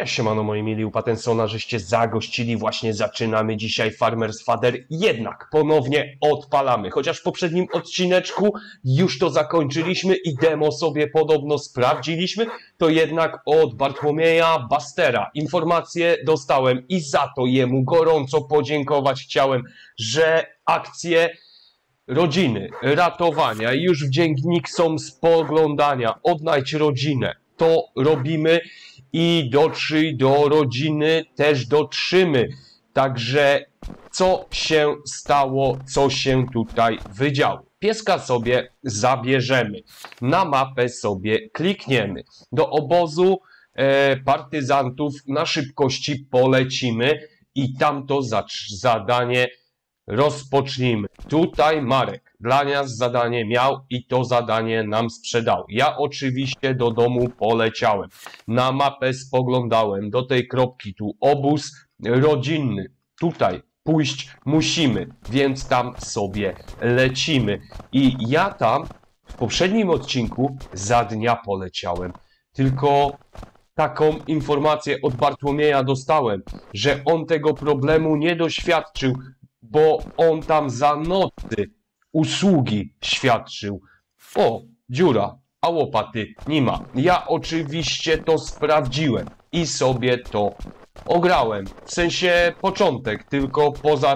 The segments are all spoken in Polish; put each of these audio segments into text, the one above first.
Siemano moi mili, u Patensona, żeście zagościli, właśnie zaczynamy dzisiaj Farmer's Father, jednak ponownie odpalamy, chociaż w poprzednim odcineczku już to zakończyliśmy i demo sobie podobno sprawdziliśmy, to jednak od Bartłomieja Bastera informacje dostałem i za to jemu gorąco podziękować chciałem, że akcje rodziny, ratowania, już w dziennik są spoglądania, odnajdź rodzinę, to robimy. I dotrzyj do rodziny też dotrzymy. Także co się stało, co się tutaj wydziało? Pieska sobie zabierzemy. Na mapę sobie klikniemy. Do obozu partyzantów na szybkości polecimy i tamto zadanie rozpocznijmy. Tutaj Marek dla nas zadanie miał i to zadanie nam sprzedał. Ja oczywiście do domu poleciałem. Na mapę spoglądałem. Do tej kropki tu obóz rodzinny. Tutaj pójść musimy, więc tam sobie lecimy. I ja tam w poprzednim odcinku za dnia poleciałem. Tylko taką informację od Bartłomieja dostałem, że on tego problemu nie doświadczył, bo on tam za nocy usługi świadczył. O, dziura, a łopaty nie ma. Ja oczywiście to sprawdziłem i sobie to ograłem. W sensie początek, tylko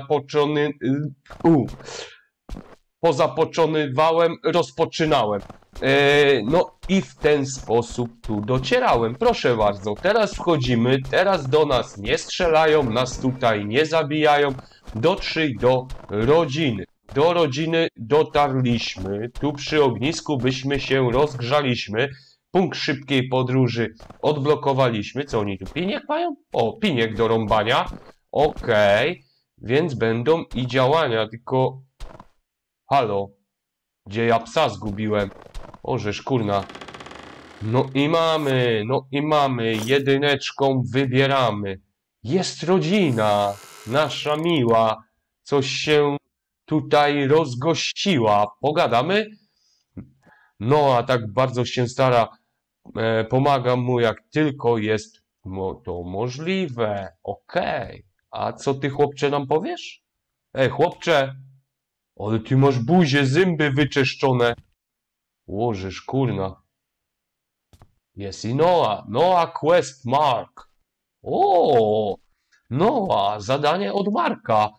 pozapoczonywałem, rozpoczynałem. No i w ten sposób tu docierałem. Proszę bardzo, teraz wchodzimy, teraz do nas nie strzelają, nas tutaj nie zabijają. Dotrzyj do rodziny. Do rodziny dotarliśmy. Tu przy ognisku byśmy się rozgrzaliśmy. Punkt szybkiej podróży odblokowaliśmy. Co oni tu? Piniek mają? O, piniek do rąbania. Okej. Więc będą i działania. Tylko... Halo. Gdzie ja psa zgubiłem? Ożeż kurna. No i mamy. Jedyneczką wybieramy. Jest rodzina. Nasza miła. Coś się tutaj rozgościła. Pogadamy? No, a tak bardzo się stara. Pomagam mu jak tylko jest to możliwe. Okej. A co ty, chłopcze, nam powiesz? Chłopcze. Ale ty masz buzię, zęby wyczeszczone. Łożysz, kurna. Jest i Noah. Noah Quest Mark. O, Noah, zadanie od Marka.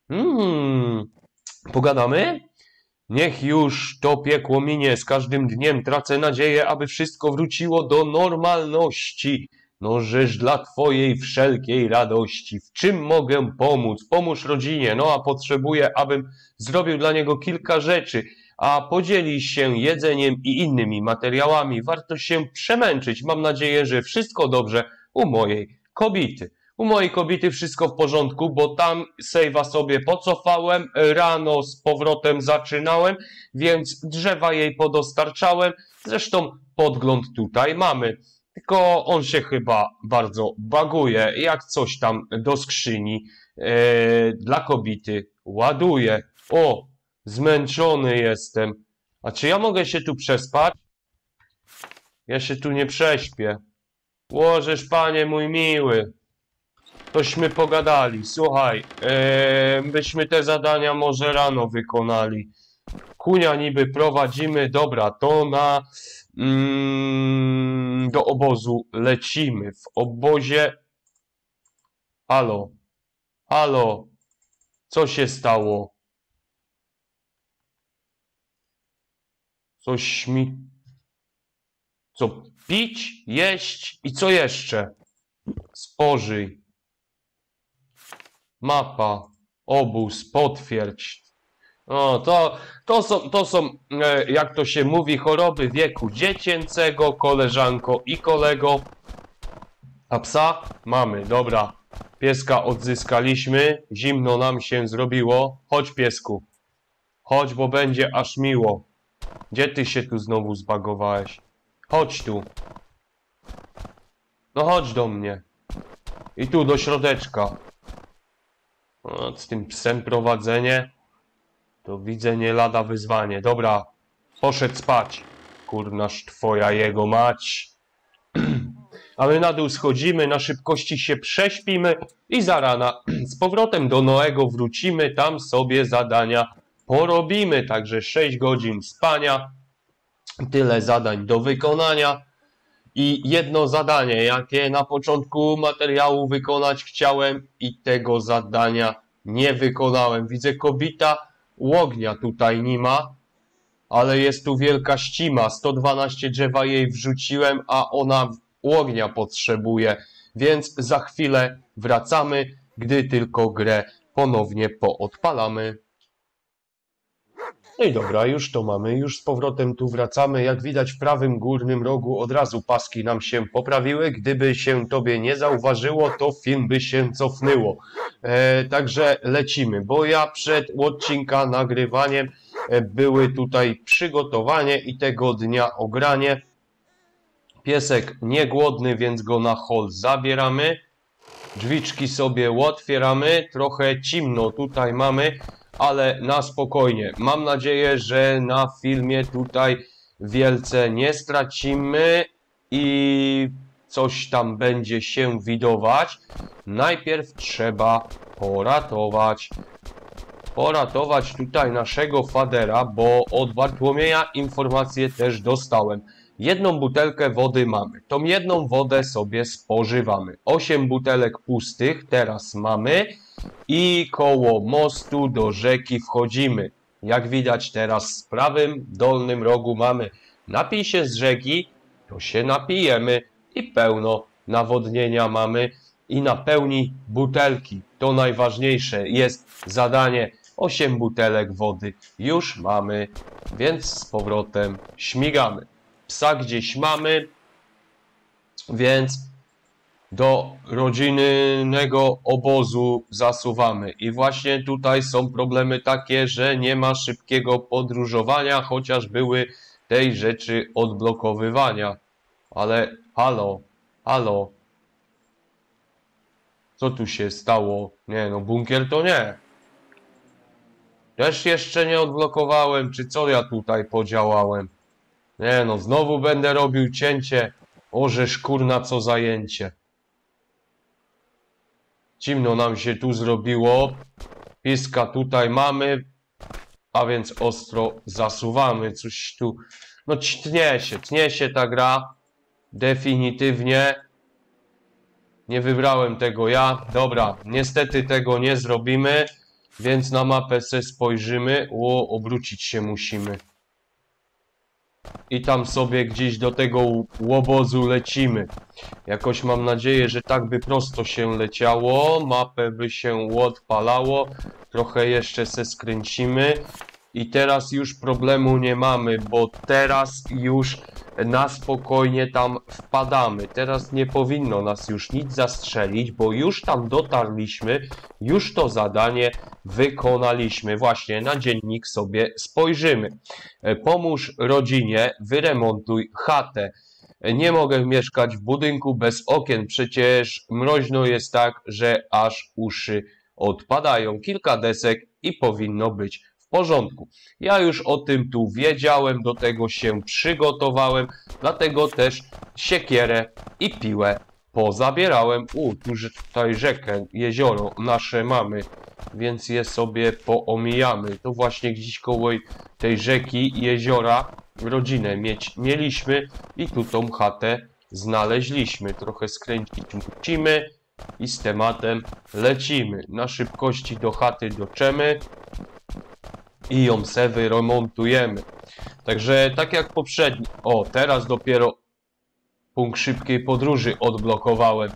Pogadamy? Niech już to piekło minie, z każdym dniem tracę nadzieję, aby wszystko wróciło do normalności. No żeż dla twojej wszelkiej radości. W czym mogę pomóc? Pomóż rodzinie. Noa potrzebuje, abym zrobił dla niego kilka rzeczy, a podzieli się jedzeniem i innymi materiałami. Warto się przemęczyć. Mam nadzieję, że wszystko dobrze u mojej kobiety. U mojej kobiety wszystko w porządku, bo tam save'a sobie pocofałem, rano z powrotem zaczynałem, więc drzewa jej podostarczałem. Zresztą podgląd tutaj mamy. Tylko on się chyba bardzo baguje, jak coś tam do skrzyni dla kobiety ładuje. O, zmęczony jestem. A czy ja mogę się tu przespać? Ja się tu nie prześpię. Łożesz, panie mój miły. Tośmy pogadali. Słuchaj, byśmy te zadania może rano wykonali. Kunia niby prowadzimy. Dobra, to na... do obozu lecimy. W obozie... Halo. Halo. Co się stało? Coś mi... Co? Pić? Jeść? I co jeszcze? Spożyj. Mapa. Obóz. Potwierdź. O, to są, jak to się mówi, choroby wieku dziecięcego, koleżanko i kolego. A psa? Mamy, dobra. Pieska odzyskaliśmy. Zimno nam się zrobiło. Chodź, piesku. Chodź, bo będzie aż miło. Gdzie ty się tu znowu zbagowałeś? Chodź tu. No chodź do mnie. I tu do środeczka. O, z tym psem prowadzenie. To widzę nie lada wyzwanie. Dobra, poszedł spać. Kurnaż twoja jego mać. A my na dół schodzimy, na szybkości się prześpimy i za rana z powrotem do Noego wrócimy, tam sobie zadania porobimy. Także 6 godzin spania, tyle zadań do wykonania. I jedno zadanie, jakie na początku materiału wykonać chciałem i tego zadania nie wykonałem. Widzę kobita, łognia tutaj nie ma, ale jest tu wielka ścima. 112 drzewa jej wrzuciłem, a ona łognia potrzebuje. Więc za chwilę wracamy, gdy tylko grę ponownie poodpalamy. No i dobra, już to mamy, już z powrotem tu wracamy. Jak widać w prawym górnym rogu od razu paski nam się poprawiły. Gdyby się tobie nie zauważyło, to film by się cofnęło. Także lecimy, bo ja przed odcinka nagrywaniem były tutaj przygotowanie i tego dnia ogranie. Piesek niegłodny, więc go na hol zabieramy. Drzwiczki sobie otwieramy, trochę ciemno tutaj mamy, ale na spokojnie. Mam nadzieję, że na filmie tutaj wielce nie stracimy i coś tam będzie się widować. Najpierw trzeba poratować tutaj naszego fadera, bo od Bartłomieja informację też dostałem. Jedną butelkę wody mamy. Tą jedną wodę sobie spożywamy. 8 butelek pustych teraz mamy i koło mostu do rzeki wchodzimy. Jak widać teraz w prawym dolnym rogu mamy napij się z rzeki, to się napijemy i pełno nawodnienia mamy i napełni butelki. To najważniejsze jest zadanie. 8 butelek wody już mamy, więc z powrotem śmigamy. Psa gdzieś mamy, więc do rodzinnego obozu zasuwamy. I właśnie tutaj są problemy takie, że nie ma szybkiego podróżowania, chociaż były tej rzeczy odblokowywania. Ale halo. Co tu się stało? Nie no, bunkier to nie. Też jeszcze nie odblokowałem, czy co ja tutaj podziałałem? Nie no, znowu będę robił cięcie. Orzesz kurna, co zajęcie. Ciemno nam się tu zrobiło. Piska tutaj mamy, a więc ostro zasuwamy. Coś tu, no tnie się ta gra. Definitywnie. Nie wybrałem tego ja. Dobra, niestety tego nie zrobimy, więc na mapę se spojrzymy. Obrócić się musimy. I tam sobie gdzieś do tego łobozu lecimy. Jakoś mam nadzieję, że tak by prosto się leciało. Mapę by się odpalało. Trochę jeszcze se skręcimy. I teraz już problemu nie mamy, bo teraz już na spokojnie tam wpadamy. Teraz nie powinno nas już nic zastrzelić, bo już tam dotarliśmy, już to zadanie wykonaliśmy. Właśnie na dziennik sobie spojrzymy. Pomóż rodzinie, wyremontuj chatę. Nie mogę mieszkać w budynku bez okien, przecież mroźno jest tak, że aż uszy odpadają. Kilka desek i powinno być w porządku. Ja już o tym tu wiedziałem, do tego się przygotowałem, dlatego też siekierę i piłę pozabierałem. Tutaj rzekę, jezioro nasze mamy, więc je sobie poomijamy. To właśnie gdzieś koło tej rzeki, jeziora rodzinę mieliśmy i tu tą chatę znaleźliśmy. Trochę skręcić musimy i z tematem lecimy. Na szybkości do chaty doczemy i ją se wyremontujemy. Także tak jak poprzedni. O, teraz dopiero punkt szybkiej podróży odblokowałem.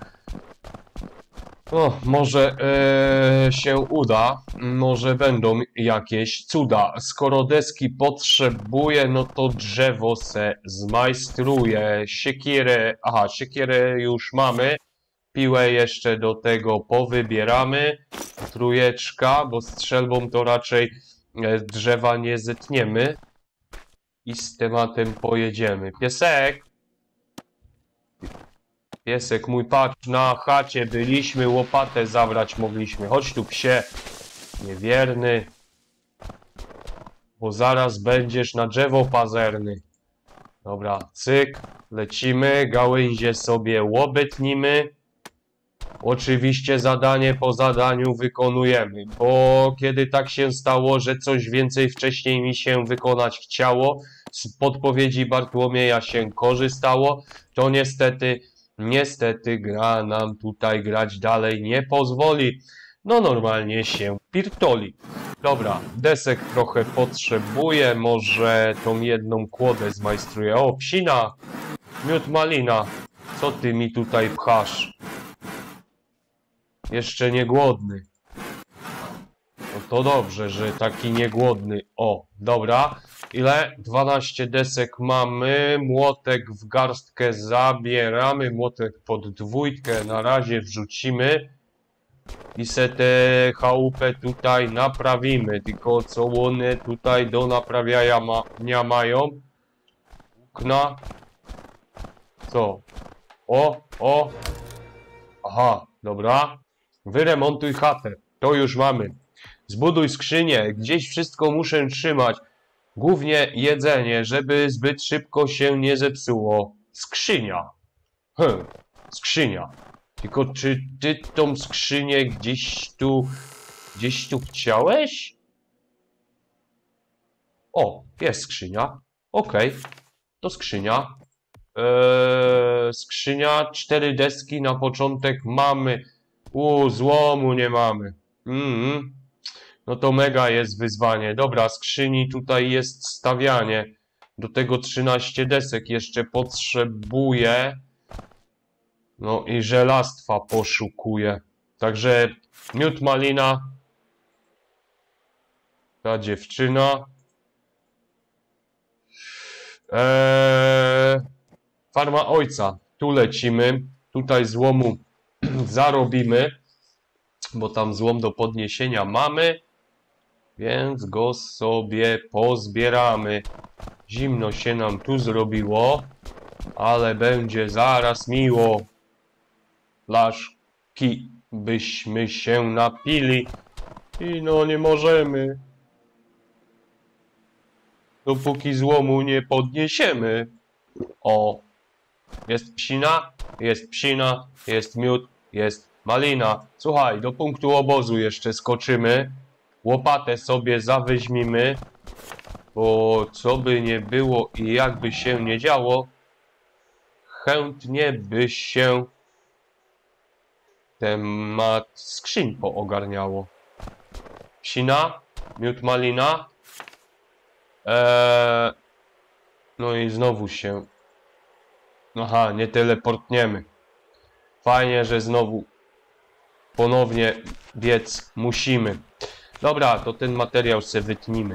O, może się uda, może będą jakieś cuda. Skoro deski potrzebuję, no to drzewo se zmajstruję. Siekierę już mamy. Piłę jeszcze do tego powybieramy. Trójeczka, bo strzelbą to raczej drzewa nie zetniemy. I z tematem pojedziemy. Piesek mój, patrz, na chacie byliśmy, łopatę zabrać mogliśmy. Chodź tu, psie, niewierny, bo zaraz będziesz na drzewo pazerny. Dobra, cyk, Lecimy, gałęzie sobie łobetnimy. Oczywiście zadanie po zadaniu wykonujemy, bo kiedy tak się stało, że coś więcej wcześniej mi się wykonać chciało, z podpowiedzi Bartłomieja się korzystało, to niestety gra nam tutaj grać dalej nie pozwoli. No normalnie się pirtoli. Dobra, desek trochę potrzebuję, może tą jedną kłodę zmajstruję. O, psina, miód malina, co ty mi tutaj pchasz? Jeszcze nie głodny. No to dobrze, że taki niegłodny. O, dobra. Ile? 12 desek mamy. Młotek w garstkę zabieramy. Młotek pod dwójkę na razie wrzucimy. I se tę chałupę tutaj naprawimy. Tylko co one tutaj do naprawiania mają? Okna. Co? O. Aha, dobra. Wyremontuj chatę. To już mamy. Zbuduj skrzynię. Gdzieś wszystko muszę trzymać. Głównie jedzenie, żeby zbyt szybko się nie zepsuło. Skrzynia. Skrzynia. Tylko czy ty tą skrzynię gdzieś tu chciałeś? O, jest skrzynia. Okej. To skrzynia. Skrzynia, 4 deski na początek mamy. Złomu nie mamy. No to mega jest wyzwanie. Dobra, skrzyni tutaj jest stawianie. Do tego 13 desek jeszcze potrzebuję. No i żelastwa poszukuję. Także miód malina. Ta dziewczyna. Farma ojca. Tu lecimy. Tutaj złomu zarobimy. Bo tam złom do podniesienia mamy. Więc go sobie pozbieramy. Zimno się nam tu zrobiło. Ale będzie zaraz miło. Flaszki byśmy się napili. I no nie możemy. Dopóki złomu nie podniesiemy. O. Jest psina, jest miód, jest malina. Słuchaj, do punktu obozu jeszcze skoczymy. Łopatę sobie zaweźmimy. Bo co by nie było i jakby się nie działo, chętnie by się temat skrzyń poogarniało. Psina, miód malina. No i znowu się... Aha, nie teleportniemy. Fajnie, że znowu ponownie biec musimy. Dobra, to ten materiał se wytnimy.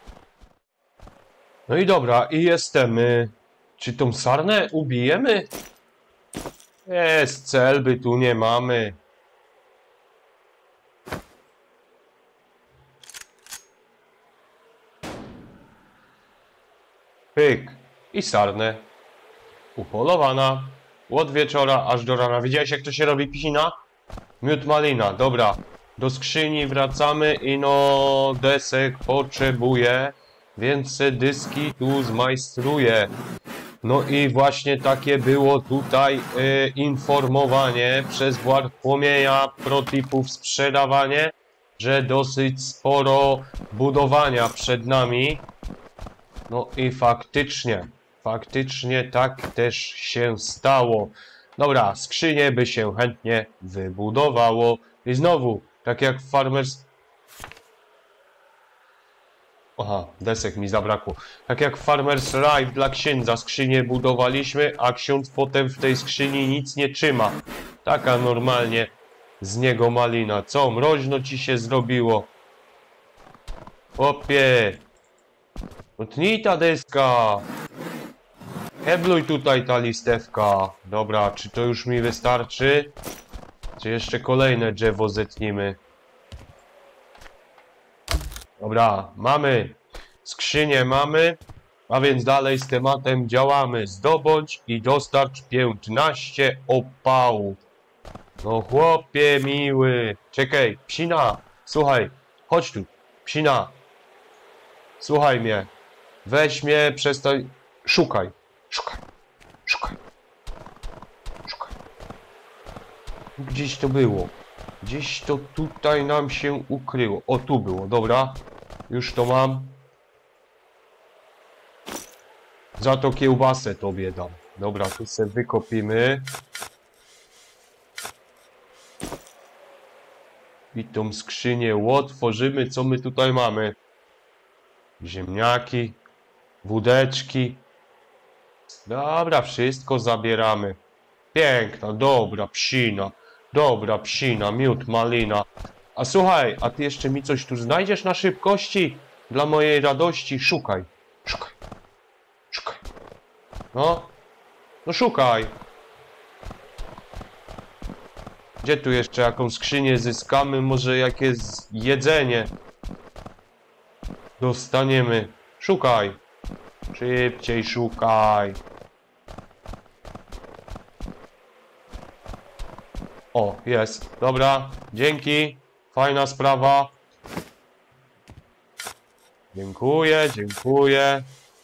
No i dobra, i jesteśmy. Czy tą sarnę ubijemy? Jest cel, by tu nie mamy. Pyk. I sarnę. Upolowana. Od wieczora aż do rana. Widziałeś, jak to się robi psina? Miód malina. Dobra. Do skrzyni wracamy i no desek potrzebuję. Więc se dyski tu zmajstruję. No i właśnie takie było tutaj informowanie przez Bartłomieja protipów sprzedawanie, że dosyć sporo budowania przed nami. No i faktycznie tak też się stało. Dobra, skrzynię by się chętnie wybudowało. I znowu, tak jak w Farmers... Aha, desek mi zabrakło. Tak jak w Farmers Life dla księdza skrzynię budowaliśmy, a ksiądz potem w tej skrzyni nic nie trzyma. Taka normalnie z niego malina. Co, mroźno ci się zrobiło? Opie! Utnij ta deska! Hebluj tutaj ta listewka. Dobra, czy to już mi wystarczy? Czy jeszcze kolejne drzewo zetniemy? Dobra, mamy. Skrzynię mamy. A więc dalej z tematem działamy. Zdobądź i dostarcz 15 opałów. No chłopie miły. Czekaj, psina. Słuchaj, chodź tu. Psina. Słuchaj mnie. Weź mnie, przestań. Szukaj. Gdzieś to było. Gdzieś to tutaj nam się ukryło. O, tu było, dobra. Już to mam. Za to kiełbasę tobie dam. Dobra, tu sobie wykopimy. I tą skrzynię otworzymy. Co my tutaj mamy? Ziemniaki, wódeczki. Dobra, wszystko zabieramy. Piękna, dobra psina, miód, malina. A słuchaj, a ty jeszcze mi coś tu znajdziesz na szybkości? Dla mojej radości, szukaj, szukaj, szukaj. No, no szukaj. Gdzie tu jeszcze jakąś skrzynię zyskamy? Może jakieś jedzenie dostaniemy? Szukaj. Szybciej szukaj. O, jest. Dobra, dzięki. Fajna sprawa. Dziękuję, dziękuję.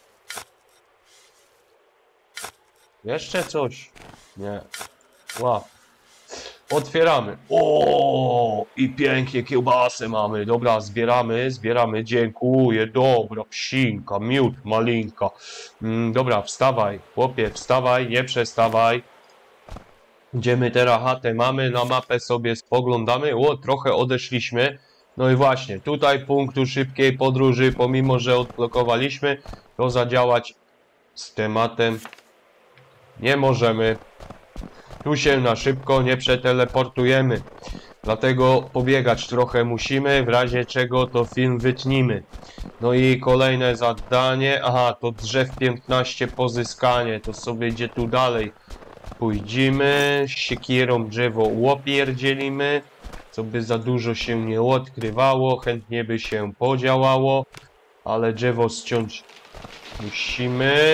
Jeszcze coś? Nie. Ła. Otwieramy. O, i pięknie kiełbasę mamy. Dobra, zbieramy. Dziękuję. Dobra, psinka, miód, malinka. Dobra, wstawaj, chłopie, wstawaj, nie przestawaj. Gdzie my teraz chatę mamy? Na mapę sobie spoglądamy. O, trochę odeszliśmy. No i właśnie, tutaj punktu szybkiej podróży, pomimo że odblokowaliśmy, to zadziałać z tematem nie możemy. Tu się na szybko nie przeteleportujemy. Dlatego pobiegać trochę musimy, w razie czego to film wytnimy. No i kolejne zadanie. Aha, to drzew 15 pozyskanie. To sobie gdzie tu dalej pójdziemy. Siekierą drzewo łopierdzielimy. Co by za dużo się nie odkrywało. Chętnie by się podziałało. Ale drzewo ściąć musimy.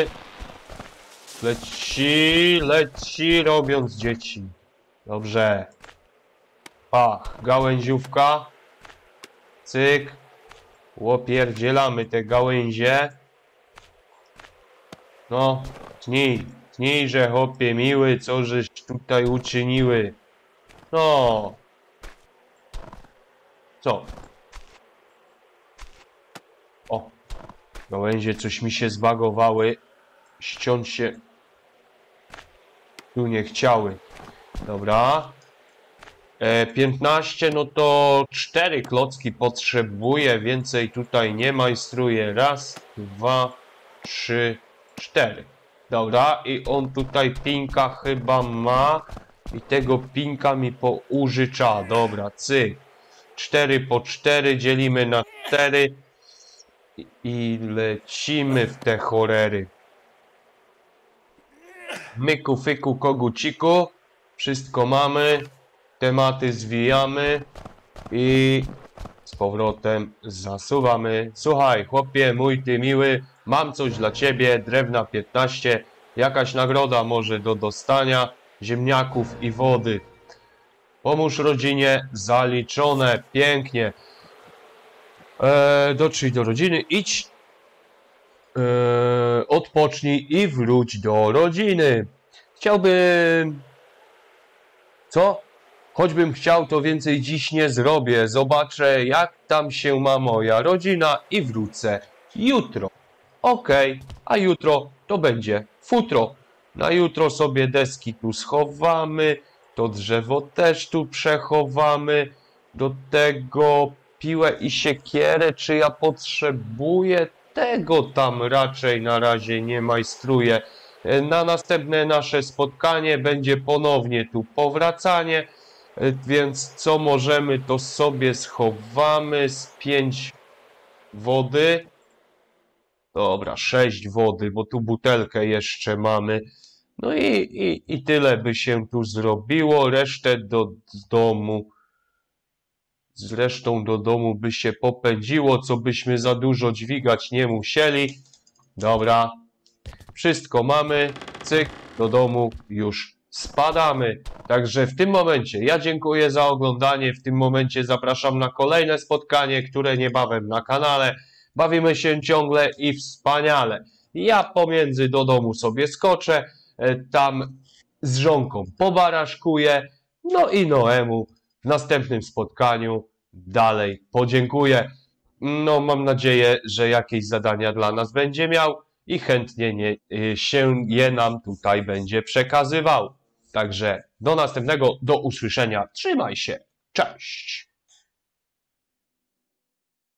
Leci, robiąc dzieci. Dobrze. Pach, gałęziówka. Cyk. Łopierdzielamy te gałęzie. No, tnijże chłopie miły, co żeś tutaj uczyniły. No. Co? O. Gałęzie coś mi się zbagowały. Ściąć się tu nie chciały. Dobra. 15, no to 4 klocki potrzebuję, więcej tutaj nie majstruję. Raz, 2, 3, 4. Dobra, i on tutaj pinka chyba ma. I tego pinka mi poużycza. Dobra, cyk. 4 po 4 dzielimy na 4. I lecimy w te chorery. Myku, fyku, koguciku. Wszystko mamy. Tematy zwijamy. I z powrotem zasuwamy. Słuchaj, chłopie, mój ty miły. Mam coś dla ciebie. Drewna 15. Jakaś nagroda może do dostania. Ziemniaków i wody. Pomóż rodzinie. Zaliczone. Pięknie. Dotrzyj do rodziny. Idź. Odpocznij i wróć do rodziny. Chciałbym... Co? Choćbym chciał, to więcej dziś nie zrobię. Zobaczę, jak tam się ma moja rodzina i wrócę jutro. Okej, a jutro to będzie futro. Na jutro sobie deski tu schowamy. To drzewo też tu przechowamy. Do tego piłę i siekierę. Czy ja potrzebuję? Tego tam raczej na razie nie majstruję. Na następne nasze spotkanie będzie ponownie tu powracanie, więc co możemy, to sobie schowamy z 5 wody. Dobra, 6 wody, bo tu butelkę jeszcze mamy. No i tyle by się tu zrobiło, resztę do domu. Zresztą do domu by się popędziło, co byśmy za dużo dźwigać nie musieli. Dobra, wszystko mamy, cyk, do domu już spadamy. Także w tym momencie ja dziękuję za oglądanie, w tym momencie zapraszam na kolejne spotkanie, które niebawem na kanale. Bawimy się ciągle i wspaniale. Ja pomiędzy do domu sobie skoczę, tam z żonką pobaraszkuję. No i Noemu w następnym spotkaniu dalej podziękuję. No, mam nadzieję, że jakieś zadania dla nas będzie miał i chętnie się je nam tutaj będzie przekazywał. Także do następnego, do usłyszenia. Trzymaj się. Cześć.